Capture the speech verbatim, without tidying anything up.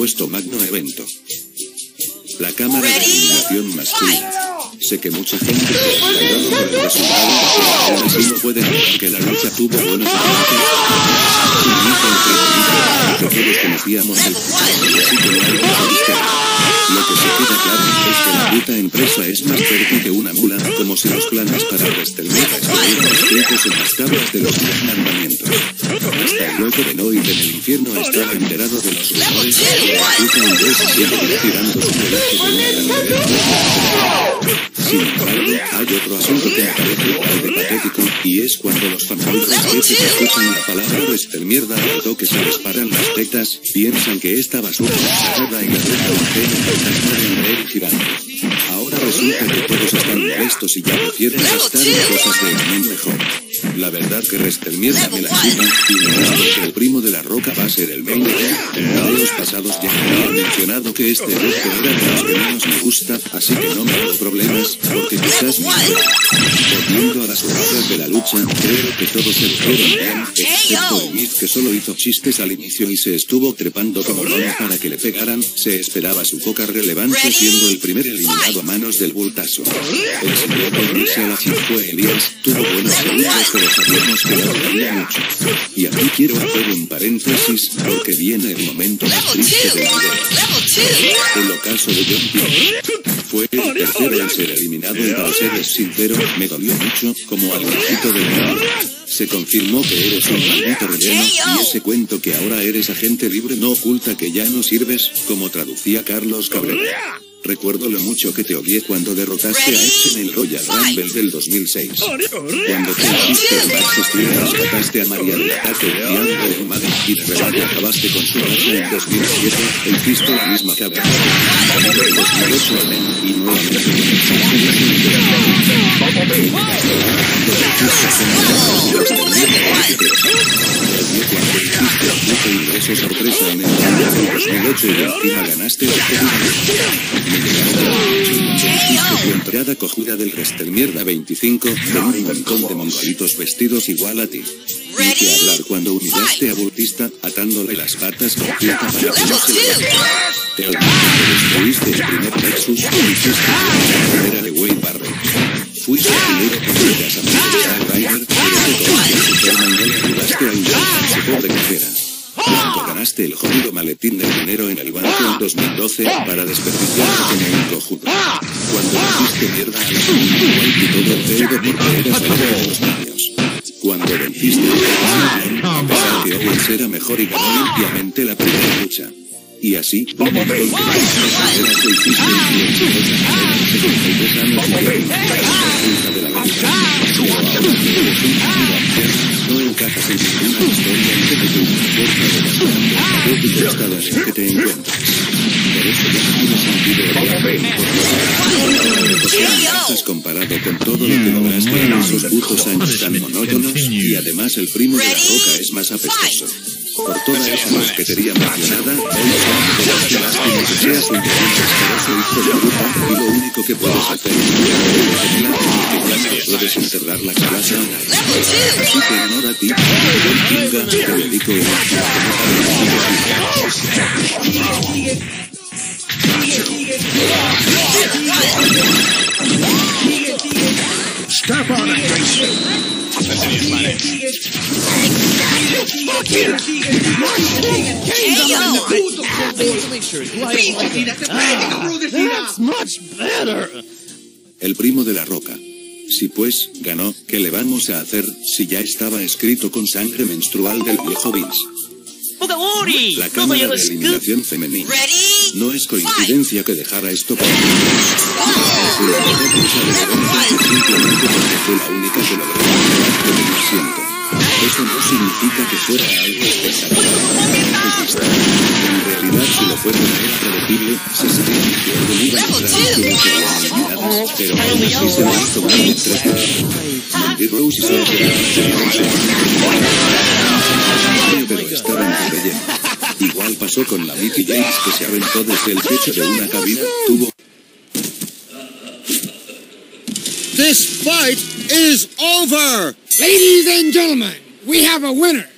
supuesto magno evento. La cámara de eliminación masculina. Sé que mucha gente se ha escaldado por el resultado, pero aún así no puede negar que la lucha tuvo buenos efectos. Que todos conocíamos el futuro, así que no hay que. Lo que se queda claro es que la puta empresa es más fuerte que una mula, como si los planes para WrestleMania estuvieran escritos en las tablas de los diez mandamientos. Hasta el loco de Noid en el infierno estaba enterado de los rumores de que la puta empresa sigue tirando su relaje de una gran. Sin embargo, hay otro asunto que me parece igual de patético, y es cuando los fanboys respetos escuchan la palabra WrestleMierda al toque se les paran las tetas, piensan que esta basura es sagrada y la deja mujer en el fantasma de André gigante. Ahora resulta que todos están molestos y ya prefieren gastar en cosas de un mejor. La verdad que WrestleMierda me la chupa, y me gusta que el primo de la Roca va a ser el main event. En los pasados ya me han mencionado que este evento era de los que menos me gusta, así que no me hago problemas, porque quizás me volviendo a las cosas de la lucha, creo que todos se lucieron bien, excepto el Miz que solo hizo chistes al inicio y se estuvo trepando como mono para que le pegaran, se esperaba su poca relevancia siendo el primer eliminado a manos del bultazo. El siguiente en irse a la chip fue Elías, tuvo buenos segundos pero sabíamos que no duraría mucho. Y aquí quiero hacer un paréntesis, porque viene el momento más triste del video. El ocaso de John Cena. Fue el tercero en ser eliminado y para seres sincero, me dolió mucho, como al viejito del mundo. Se confirmó que eres un maldito relleno, y ese cuento que ahora eres agente libre no oculta que ya no sirves, como traducía Carlos Cabrera. Recuerdo lo mucho que te odié cuando derrotaste a Edge en el Royal Rumble del dos mil seis. Cuando te hiciste el Backstage y rescataste a María del ataque de Andrew Humaden y de repente acabaste con su racha en dos mil siete, e hiciste la misma que Abraham. En el dos mil ocho y nuevamente ingreso sorpresa en el dos mil ocho y encima ganaste el tu entrada cojuda del WrestleMierda veinticinco con un montón de mongolitos vestidos igual a ti. Ni que hablar cuando humillaste a Bautista atándole las patas con fiesta para que no se lo dejara. Te olvidaste que destruiste el primer Nexus y hiciste la primera de Wade Barrett. Fuiste el primero que llegas a Zack Ryder, pero con Superman no le ayudaste a insultar su pobre cajera. Cuando ganaste el jodido maletín de dinero en el banco en dos mil doce para desperdiciarlo como un cojudo. Cuando hiciste mierda a la comunidad y todo el feudo porque eras el de los niños. Cuando venciste a a pesar que Owens era mejor y ganó limpiamente la primera lucha. Y así, un montón de cosas que hiciste en setenta y tres años y de la verga. Pero ahora que eres un anciano, no encajas en ninguna historia en que te tuvo fuerza de la caótico estado en el que te encuentras. Por eso ya no tiene sentido hablar porque comparado con todo lo que lograste en esos putos años tan monótonos, y además el primo de la Roca es más apestoso. Por toda esa mosquetería mencionada, hoy nos que lástima que seas un asqueroso hijo de puta, y lo único que puedes hacer es que puedes enterrar la cabeza a nadie. Así que en honor a ti, John Kinga, te dedico una Step on it, That's much better. El primo de la Roca. Si pues, ganó, ¿qué le vamos a hacer si ya estaba escrito con sangre menstrual del viejo Vince? La cámara de eliminación femenina. No es coincidencia que dejara esto para simplemente porque fue la única que logró el asiento. Eso no significa que fuera algo espectacular. En realidad, si lo fuera de manera predecible, se sabía que iban a entrar quienes eran eliminadas, pero aún así se han tomado en tres veces. Mandy Rose y Sonya pero estaban de relleno. Igual pasó con la Mickey James que se aventó desde el techo de una cabina, tuvo... This fight is over! Ladies and gentlemen, we have a winner.